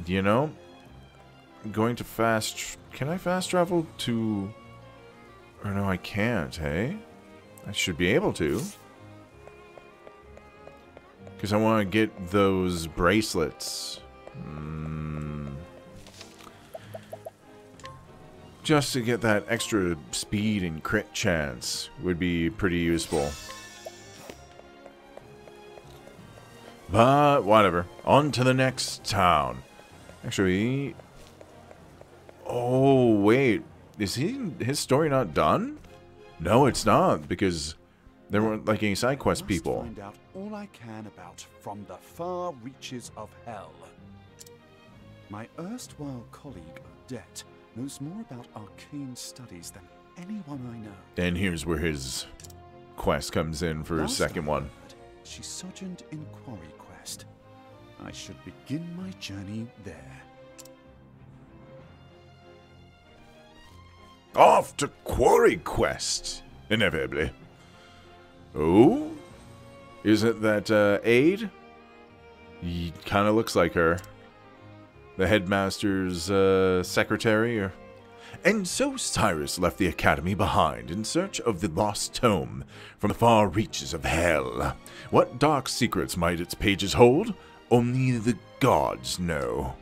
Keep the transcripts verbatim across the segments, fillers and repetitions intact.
you know, going to fast... Tr can I fast travel to... Or no, I can't, hey? I should be able to. Because I want to get those bracelets. Mm. Just to get that extra speed and crit chance would be pretty useful. But, whatever. On to the next town. Actually... Oh, wait. Is he his story not done? No, it's not, because there weren't, like, any side quest people. I must find out all I can about From the Far Reaches of Hell. My erstwhile colleague, Odette, knows more about arcane studies than anyone I know. And here's where his quest comes in for his Last second I one. heard, she sojourned in Quarry Quest. I should begin my journey there. Off to Quarry Quest, inevitably. Oh? Is it that uh, Aide? He kind of looks like her. The headmaster's uh, secretary. Or... And so Cyrus left the academy behind in search of the lost tome from the far reaches of hell. What dark secrets might its pages hold? Only the gods know.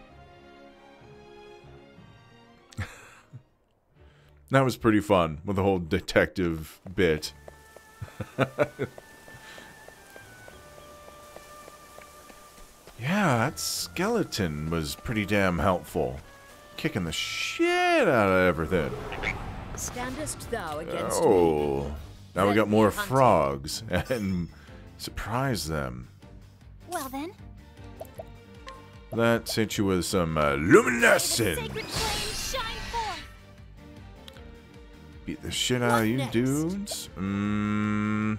That was pretty fun, with the whole detective bit. Yeah, that skeleton was pretty damn helpful. Kicking the shit out of everything. Standest thou against Oh, me? now we Let got me more hunt you. frogs, and surprise them. Well then, Let's hit you with some uh, the sacred luminescence. flames shine forth. Beat the shit out What of you next? dudes. Mm,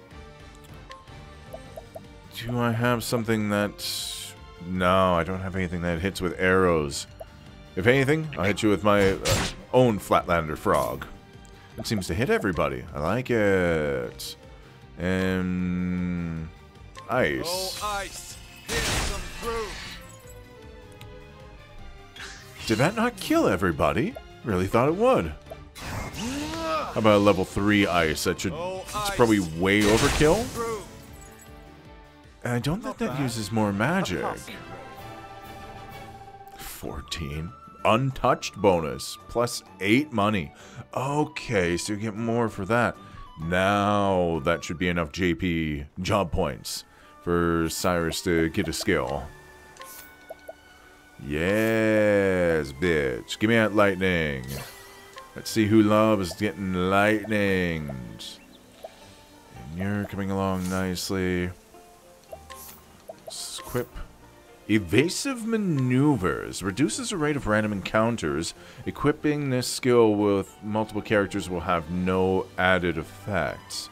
do I have something that... No, I don't have anything that hits with arrows. If anything, I'll hit you with my uh, own Flatlander frog. It seems to hit everybody. I like it. And... Ice. Oh, ice! Here's some proof! Did that not kill everybody? Really thought it would. How about a level three ice? That should... Oh, It's ice. probably way overkill. Proof! And I don't think that bad. uses more magic. fourteen. Untouched bonus. Plus eight money. Okay, so you get more for that. Now that should be enough J P job points for Cyrus to get a skill. Yes, bitch. Give me that lightning. Let's see who loves getting lightnings. And you're coming along nicely. Equip. Evasive maneuvers reduces the rate of random encounters. Equipping this skill with multiple characters will have no added effects.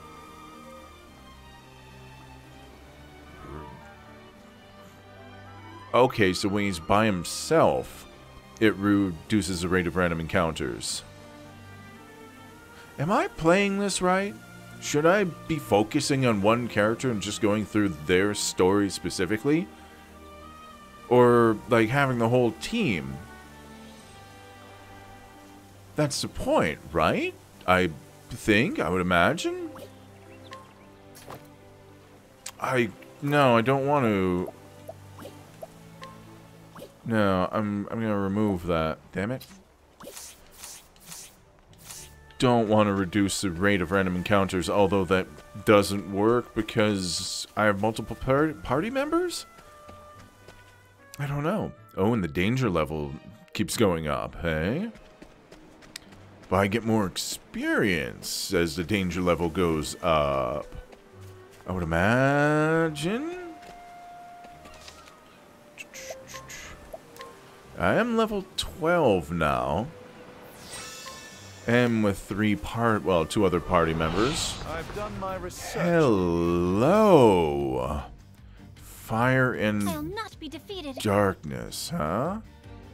Okay, so when he's by himself, it reduces the rate of random encounters. Am I playing this right? Should I be focusing on one character and just going through their story specifically? Or, like, having the whole team? That's the point, right? I think, I would imagine? I... No, I don't want to... No, I'm, I'm gonna remove that. Damn it. Don't want to reduce the rate of random encounters, although that doesn't work because I have multiple par party members? I don't know. Oh, and the danger level keeps going up, hey? But I get more experience as the danger level goes up. I would imagine. I am level twelve now. And with three part, well, two other party members. I've done my research. Hello. Fire I'll and not be defeated. darkness, huh?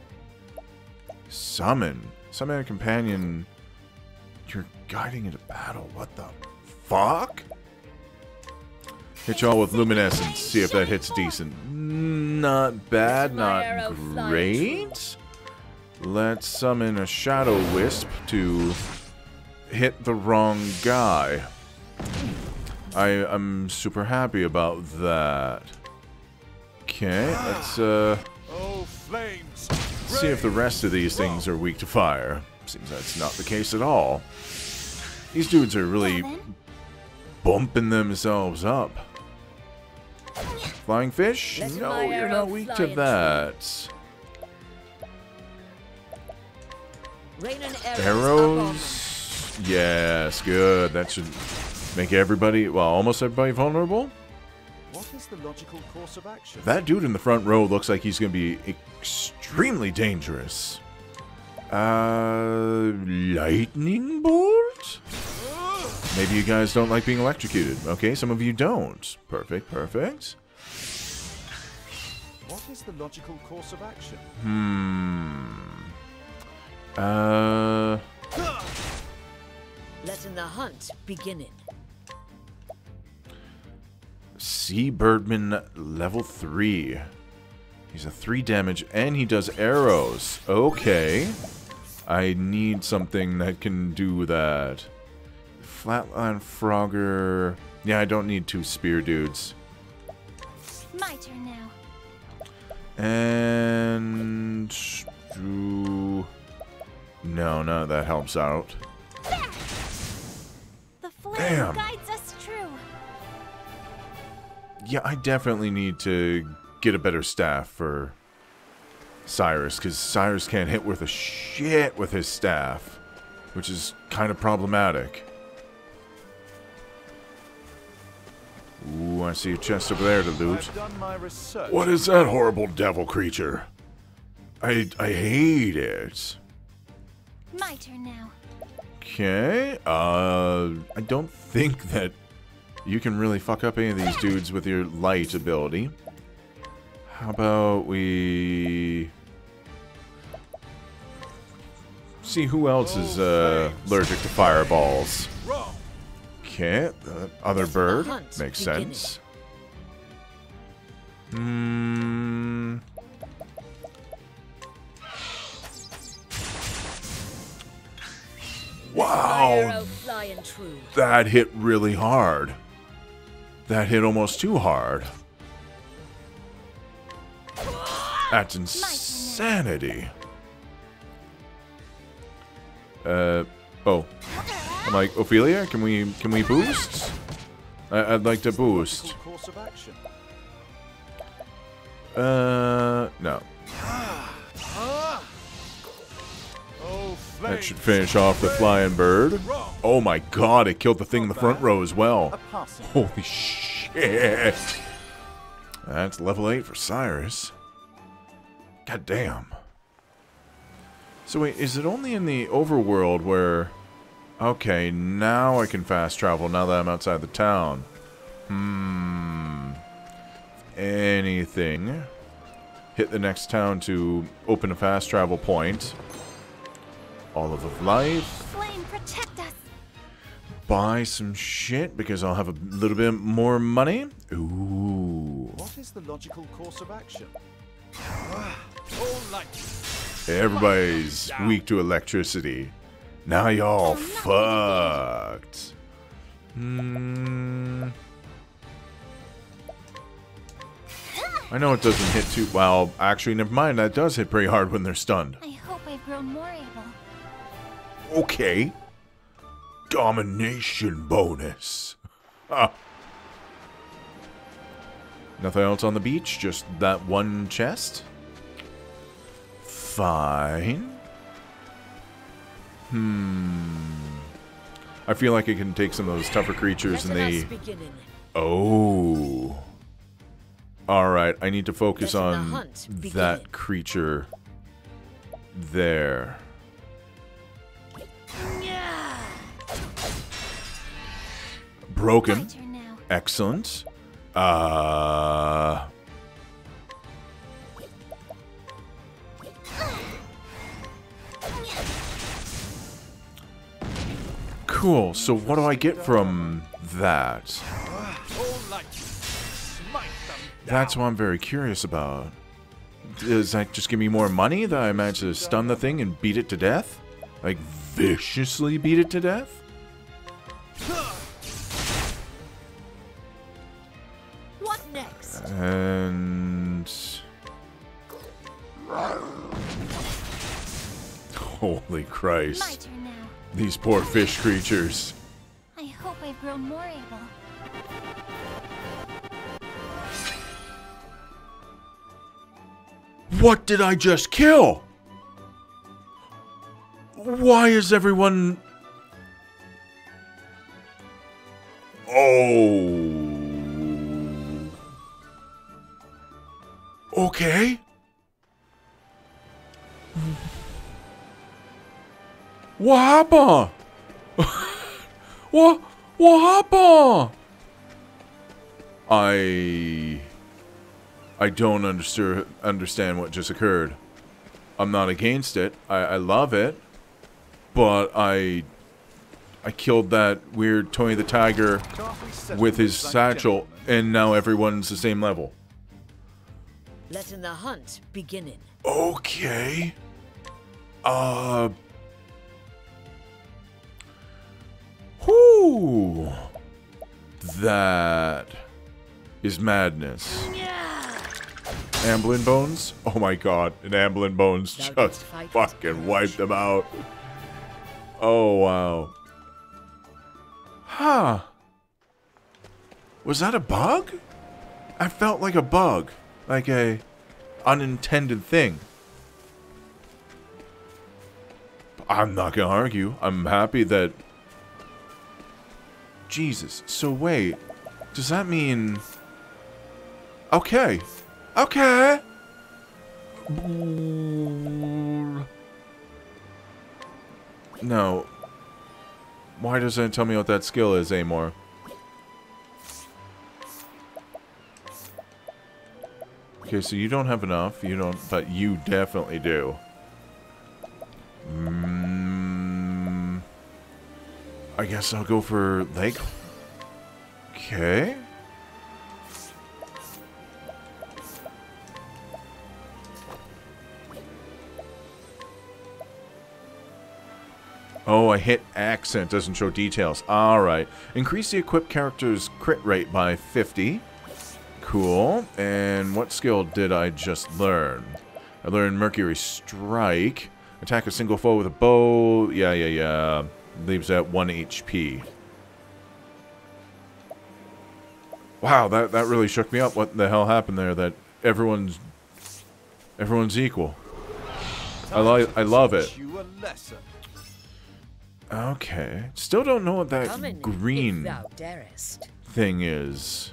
Summon. Summon a companion. You're guiding into battle. What the fuck? Hit y'all with luminescence. See if that hits decent. Mm, not bad, Let my arrow not fly great. Let's summon a Shadow Wisp to hit the wrong guy. I am super happy about that. Okay, let's uh, Oh, flames! see if the rest of these things are weak to fire. Seems that's not the case at all. These dudes are really Well then. bumping themselves up. Flying fish? Let No, my you're arrow not weak fly to and that. Rain and arrows. Arrows? Yes, good. That should make everybody, well, almost everybody vulnerable. What is the logical course of action? That dude in the front row looks like he's going to be extremely dangerous. Uh, lightning bolt? Maybe you guys don't like being electrocuted. Okay, some of you don't. Perfect, perfect. What is the logical course of action? Hmm. Uh... Letting the hunt begin. Sea Birdman level three. He's a three damage and he does arrows. Okay. I need something that can do that. Flatline Frogger. Yeah, I don't need two spear dudes. My turn now. And... do- No, none of that helps out. The flame Damn. guides us true. Yeah, I definitely need to get a better staff for Cyrus, because Cyrus can't hit worth a shit with his staff, which is kind of problematic. Ooh, I see a chest over there to loot. I've done my research. What is that horrible devil creature? I I hate it. My turn now. Okay, uh, I don't think that you can really fuck up any of these dudes with your light ability. How about we see who else is uh, allergic to fireballs? Wrong! Okay, the other Let the bird hunt makes begin. sense. Hmm. My Wow, arrow flying true. that hit really hard. That hit almost too hard. That's insanity. Uh, oh. I'm like, Ophelia, can we can we boost? I, I'd like to boost. Logical course of action. Uh, no. Oh, flames! That should finish off the flying bird. Wrong! Oh my god, it killed the thing in the front row as A well. passing. Holy shit. That's level eight for Cyrus. God damn. So wait, is it only in the overworld where... Okay, now I can fast travel now that I'm outside the town. Hmm. Anything. Hit the next town to open a fast travel point. Olive of Life. Flame, protect us. Buy some shit because I'll have a little bit more money. Ooh. What is the logical course of action? All light! Everybody's weak to electricity. Now y'all fucked. Hmm. I know it doesn't hit too well. Actually, never mind. That does hit pretty hard when they're stunned. I hope I've grown more able. Okay. Domination bonus. Ah. Nothing else on the beach? Just that one chest? Fine. Hmm. I feel like I can take some of those tougher creatures and Letting they... us begin. Oh. Alright, I need to focus Letting the on hunt begin. that creature there. My Broken. turn now. Excellent. Uh... Cool, so what do I get from that? All light! Smite them! That's what I'm very curious about. Does that just give me more money that I manage to stun the thing and beat it to death? Like, viciously beat it to death? What next? And... Holy My Christ. turn now. These poor fish creatures. I hope I've grown more able. What did I just kill? Why is everyone... Oh... Okay. What happened? What? What happened? I... I don't understand understand what just occurred. I'm not against it. I, I love it. But I... I killed that weird Tony the Tiger with his satchel, and now everyone's the same level. Letting the hunt begin. Okay. Uh... Whoo! That is madness. Amblin Bones? Oh my god, an Amblin Bones just fucking wiped them out. Oh wow. Huh. Was that a bug? I felt like a bug. Like a unintended thing. I'm not gonna argue. I'm happy that... Jesus. So wait. Does that mean... Okay. Okay. No. Why doesn't it tell me what that skill is anymore? Okay, so you don't have enough. You don't, but you definitely do. Mm, I guess I'll go for leg. Okay. Oh, I hit accent, doesn't show details. Alright. Increase the equipped character's crit rate by fifty. Cool. And what skill did I just learn? I learned Mercury Strike. Attack a single foe with a bow. Yeah, yeah, yeah. Leaves at one H P. Wow, that, that really shook me up. What the hell happened there? That everyone's... Everyone's equal. I, li I love it. Okay. Still don't know what that Come green if thou darest. thing is.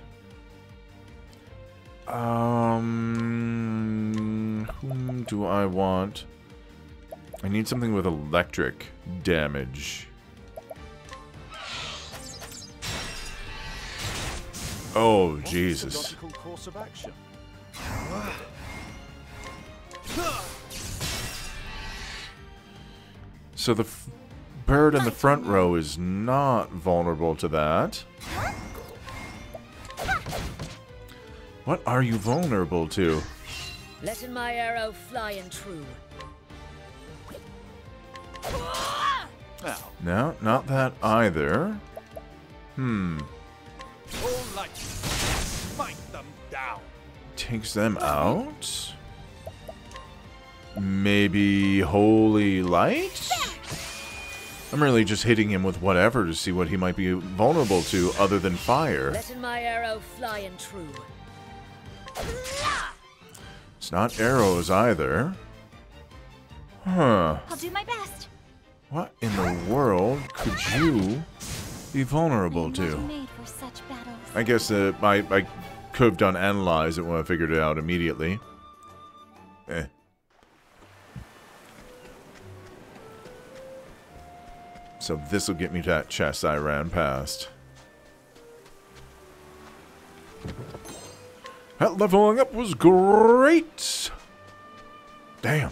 Um, whom do I want? I need something with electric damage. Oh, Jesus. So the f bird in the front row is not vulnerable to that. What are you vulnerable to? Letting my arrow fly and true. No, not that either. Hmm. All light, smite them down. Takes them out? Maybe Holy Light? I'm really just hitting him with whatever to see what he might be vulnerable to other than fire. Letting my arrow fly and true. It's not arrows either. Huh. I'll do my best. What in the world could you be vulnerable I'm to? not made for such battles. I guess uh, I, I could have done analyze it when I figured it out immediately. Eh. So this will get me to that chest I ran past. That leveling up was great! Damn.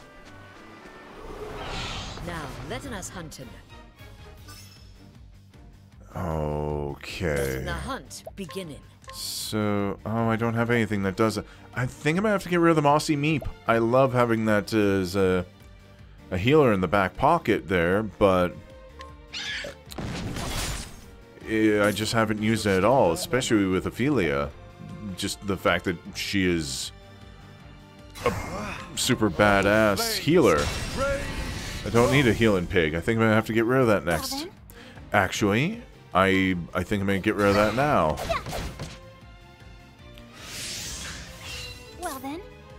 Now, letting us hunt him. Okay. Letting the hunt beginning. So, oh, I don't have anything that does it. I think I'm gonna have to get rid of the Mossy Meep. I love having that as a, a healer in the back pocket there, but I just haven't used it at all, especially with Ophelia. Just the fact that she is a super badass healer. I don't need a healing pig. I think I'm gonna have to get rid of that next. Actually, I I think I'm gonna get rid of that now. Well then.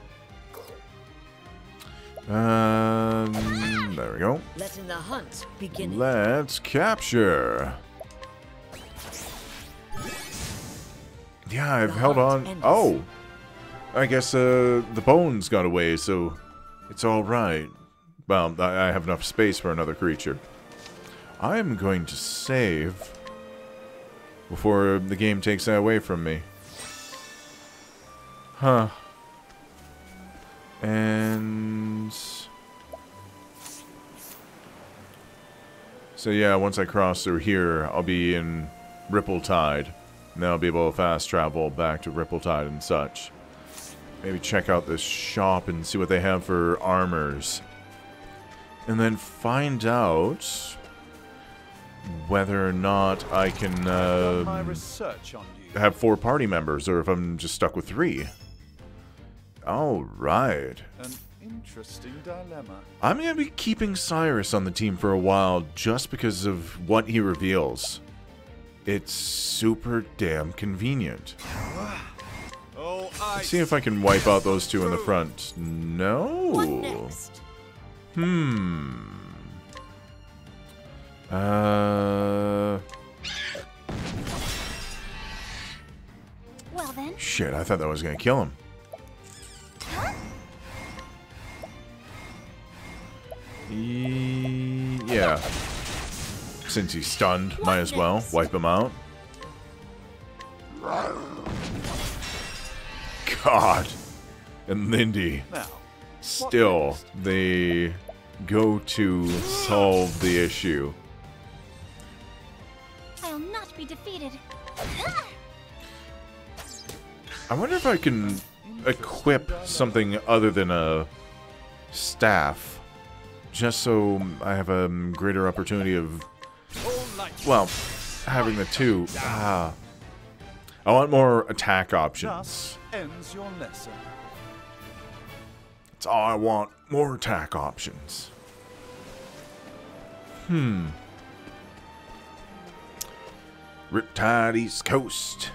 Um, there we go. Letting the hunt begin. Let's capture. Yeah, I've The held hunt on. ends. Oh, I guess uh, the bones got away, so it's all right. Well, I I have enough space for another creature. I am going to save before the game takes that away from me. Huh. And so yeah, once I cross through here, I'll be in Rippletide. And then I'll be able to fast travel back to Rippletide and such. Maybe check out this shop and see what they have for armors. And then find out whether or not I can Done my uh, research on you. have four party members, or if I'm just stuck with three. Alright. An interesting dilemma. I'm going to be keeping Cyrus on the team for a while just because of what he reveals. It's super damn convenient. Oh, I See if I can wipe out those two in the front. What No. next? Hmm. Uh. Well then. Shit, I thought that was going to kill him. E yeah. Since he's stunned, might as well wipe him out. God. And Lindy. Now, Still, next? they go to solve the issue. I'll not be defeated. I wonder if I can equip something other than a staff, just so I have a greater opportunity of, all light. well, having the two. Ah. I want more attack options. Thus ends your lesson. That's all I want. More attack options. Hmm. Riptide East Coast.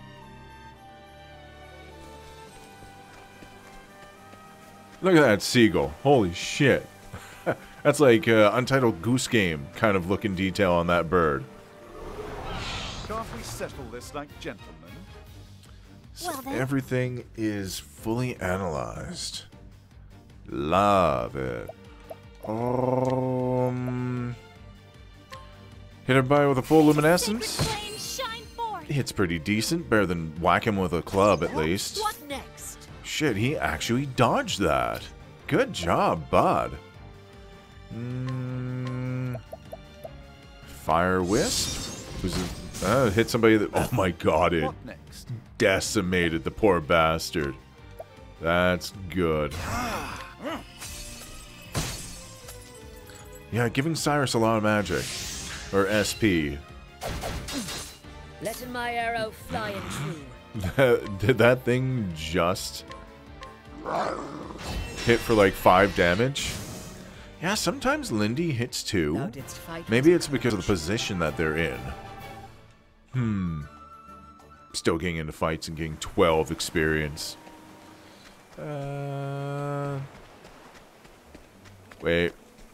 Look at that seagull. Holy shit. That's like uh, Untitled Goose Game kind of looking detail on that bird. Can't we settle this like gentlemen? So Well then. everything is fully analyzed. Love it. Um, hit everybody with a full luminescence. Sacred flame, shine forth. It's pretty decent. Better than whack him with a club, at least. What next? Shit, he actually dodged that. Good job, bud. Mm, Fire Wisp? Was it, uh, hit somebody that... Oh my god, it What next? decimated the poor bastard. That's good. Yeah, giving Cyrus a lot of magic. Or S P. Letting my arrow fly and true. Did that thing just hit for like five damage? Yeah, sometimes Lindy hits Thou two. didst fight. Maybe it's because of the position that they're in. Hmm. Still getting into fights and getting twelve experience. Uh. Wait.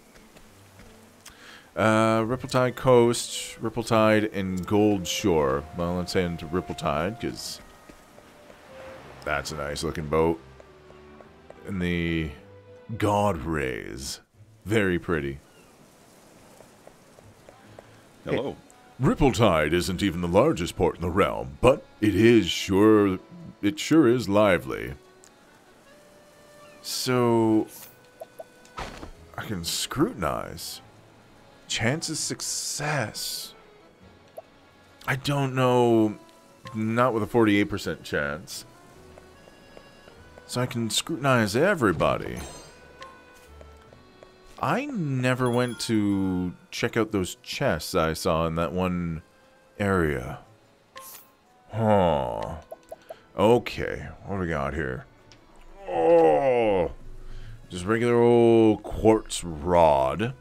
Uh, Rippletide Coast, Rippletide, and Gold Shore. Well, let's head into Rippletide, because that's a nice looking boat. And the God Rays. Very pretty. Hello. Rippletide isn't even the largest port in the realm, but it is sure, it sure is lively. So, I can scrutinize. Chance of success. I don't know not with a forty-eight percent chance. So I can scrutinize everybody. I never went to check out those chests I saw in that one area. Huh. Okay, what do we got here? Oh! Just regular old quartz rod.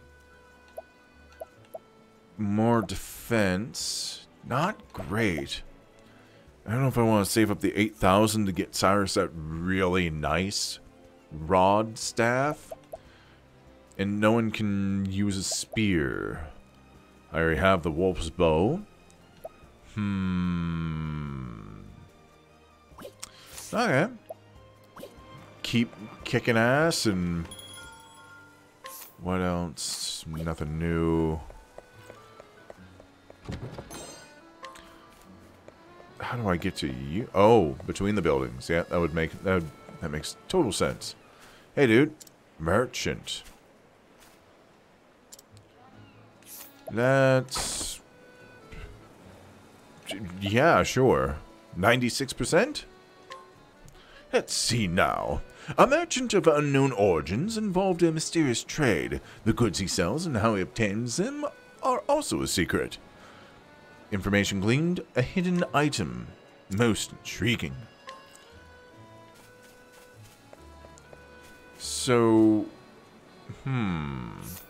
More defense. Not great. I don't know if I want to save up the eight thousand to get Cyrus that really nice rod staff. And no one can use a spear. I already have the wolf's bow. Hmm. Okay. Keep kicking ass and... what else? Nothing new. How do I get to you? Oh, between the buildings. Yeah, that would make that would, that makes total sense. Hey, dude, merchant. Let's. Yeah, sure. Ninety-six percent. Let's see now. A merchant of unknown origins involved in a mysterious trade. The goods he sells and how he obtains them are also a secret. Information gleaned, a hidden item. Most intriguing. So, hmm.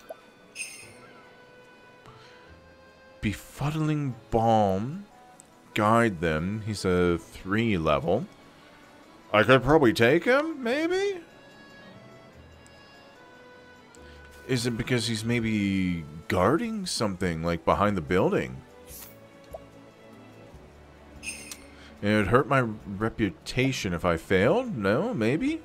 Befuddling Balm. Guide them. He's a three level. I could probably take him, maybe? Is it because he's maybe guarding something, like behind the building? It would hurt my reputation if I failed? No, maybe?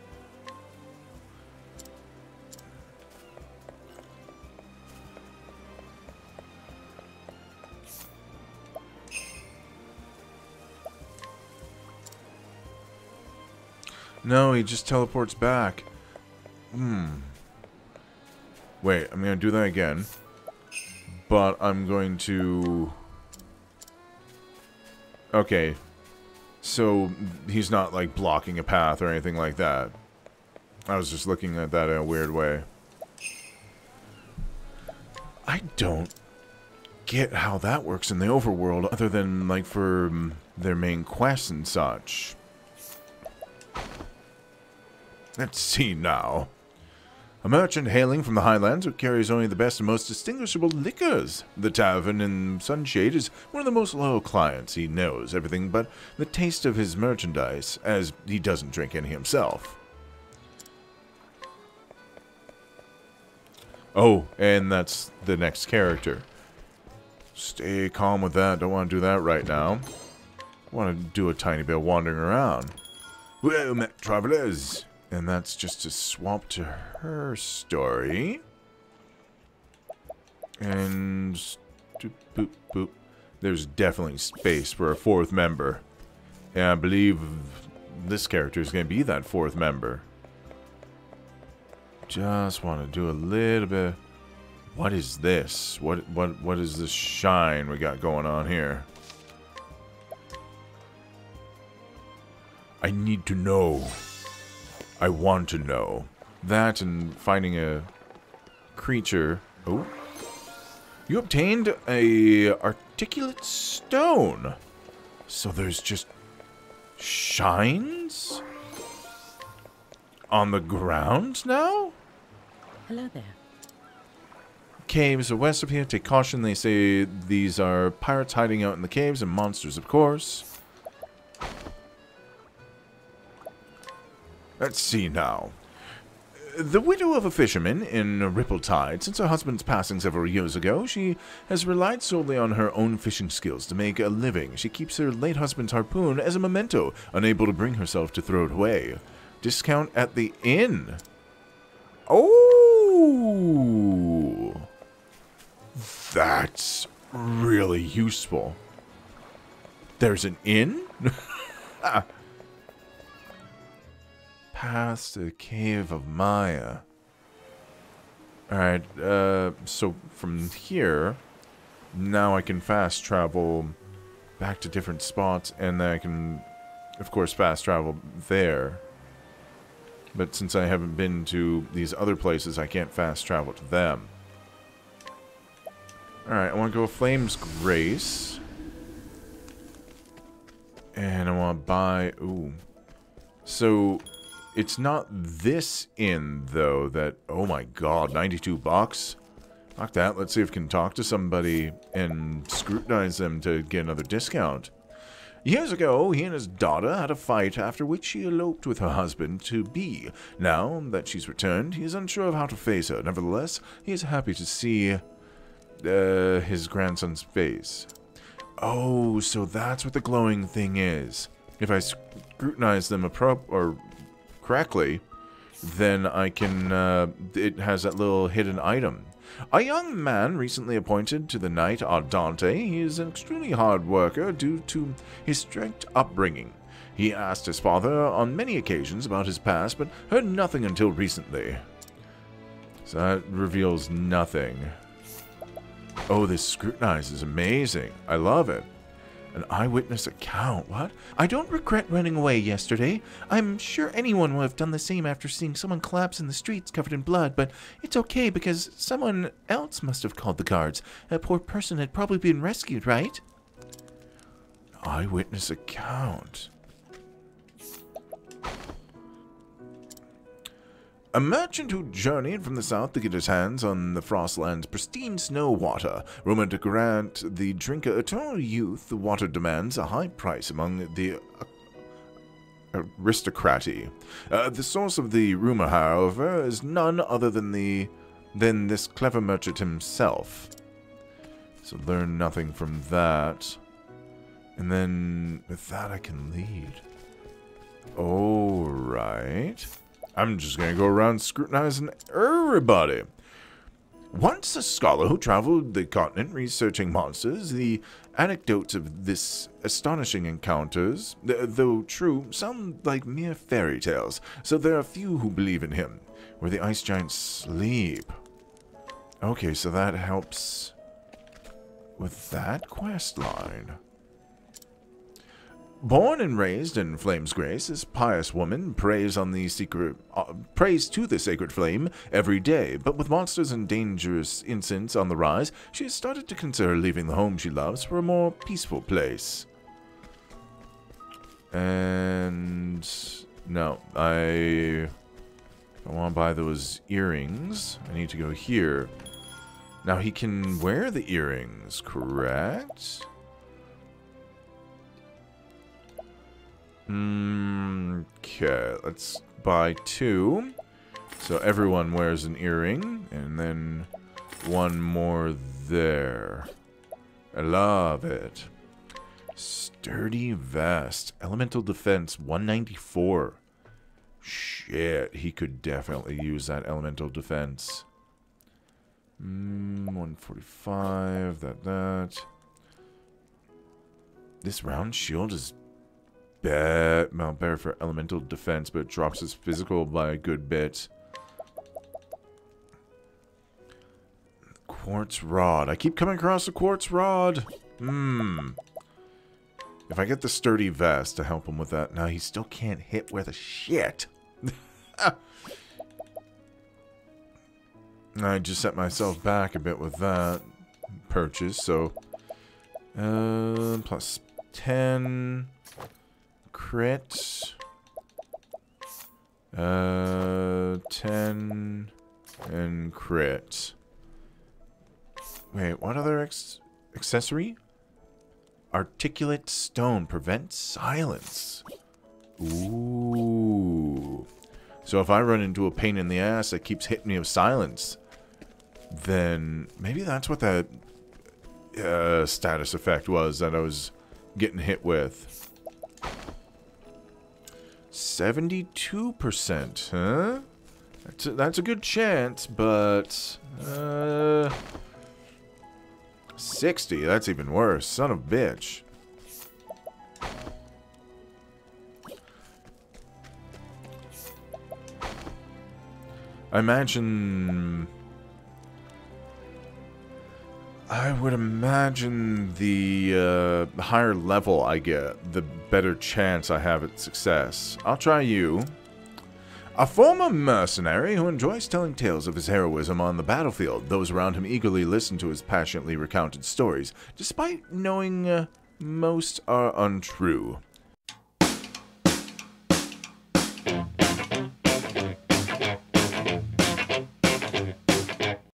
No, he just teleports back. Hmm. Wait, I'm going to do that again. But I'm going to... Okay. So, he's not, like, blocking a path or anything like that. I was just looking at that in a weird way. I don't get how that works in the overworld, other than, like, for um, their main quests and such. Let's see now. A merchant hailing from the highlands who carries only the best and most distinguishable liquors. The tavern in Sunshade is one of the most loyal clients. He knows everything but the taste of his merchandise, as he doesn't drink any himself. Oh, and that's the next character. Stay calm with that. Don't want to do that right now. Want to do a tiny bit of wandering around. Well met, travelers. And that's just to swap to her story. And... Boop, boop, boop. There's definitely space for a fourth member. And I believe this character is going to be that fourth member. Just want to do a little bit... What is this? What, what, what is this shine we got going on here? I need to know. I want to know. That and finding a creature. Oh. You obtained a articulate stone. So there's just shines on the ground now? Hello there. Caves are west of here. Take caution. They say these are pirates hiding out in the caves and monsters, of course. Let's see now. The widow of a fisherman in Ripple-Tide. Since her husband's passing several years ago, she has relied solely on her own fishing skills to make a living. She keeps her late husband's harpoon as a memento, unable to bring herself to throw it away. Discount at the inn. Oh! That's really useful. There's an inn? Past the Cave of Maya. Alright, uh, so from here, now I can fast travel back to different spots, and then I can, of course, fast travel there. But since I haven't been to these other places, I can't fast travel to them. Alright, I want to go Flame's Grace. And I want to buy... Ooh. So, it's not this inn, though, that... Oh my god, ninety-two bucks? Fuck that. Let's see if we can talk to somebody and scrutinize them to get another discount. Years ago, he and his daughter had a fight, after which she eloped with her husband-to-be. Now that she's returned, he is unsure of how to face her. Nevertheless, he is happy to see uh, his grandson's face. Oh, so that's what the glowing thing is. If I scrutinize them appro or correctly, then I can, uh, it has that little hidden item. A young man recently appointed to the Knight Ardante. He is an extremely hard worker due to his strict upbringing. He asked his father on many occasions about his past, but heard nothing until recently. So that reveals nothing. Oh, this scrutinize is amazing. I love it. An eyewitness account, what? I don't regret running away yesterday. I'm sure anyone would have done the same after seeing someone collapse in the streets covered in blood, but it's okay because someone else must have called the guards. That poor person had probably been rescued, right? Eyewitness account. A merchant who journeyed from the south to get his hands on the Frostland's pristine snow water. Rumored to grant the drinker eternal youth, the water demands a high price among the aristocracy. Uh, the source of the rumor, however, is none other than the than this clever merchant himself. So learn nothing from that. And then with that I can lead. Alright. I'm just going to go around scrutinizing everybody. Once a scholar who traveled the continent researching monsters, the anecdotes of this astonishing encounters, th though true, sound like mere fairy tales, so there are few who believe in him. Where the ice giants sleep. Okay, so that helps with that quest line. Born and raised in Flame's Grace, this pious woman prays on the secret, uh, prays to the sacred flame every day. But with monsters and dangerous incidents on the rise, she has started to consider leaving the home she loves for a more peaceful place. And no, I don't want to buy those earrings. I need to go here. Now he can wear the earrings, correct? Mm, okay, let's buy two. So everyone wears an earring, and then one more there. I love it. Sturdy vest. Elemental defense, one ninety-four. Shit, he could definitely use that elemental defense. Mm, one forty-five, that, that. This round shield is bad, well, better for elemental defense, but it drops his physical by a good bit. Quartz rod. I keep coming across a quartz rod. Hmm. If I get the sturdy vest to help him with that. Now he still can't hit with a shit. I just set myself back a bit with that purchase, so uh, plus ten. Crit. Uh, ten. And crit. Wait, what other ex accessory? Articulate stone prevents silence. Ooh. So if I run into a pain in the ass that keeps hitting me with silence, then maybe that's what that uh, status effect was that I was getting hit with. seventy-two percent, huh? That's a, that's a good chance, but... Uh, sixty, that's even worse. Son of a bitch. I imagine... I would imagine the uh, higher level I get, the better chance I have at success. I'll try you. A former mercenary who enjoys telling tales of his heroism on the battlefield. Those around him eagerly listen to his passionately recounted stories, despite knowing uh, most are untrue.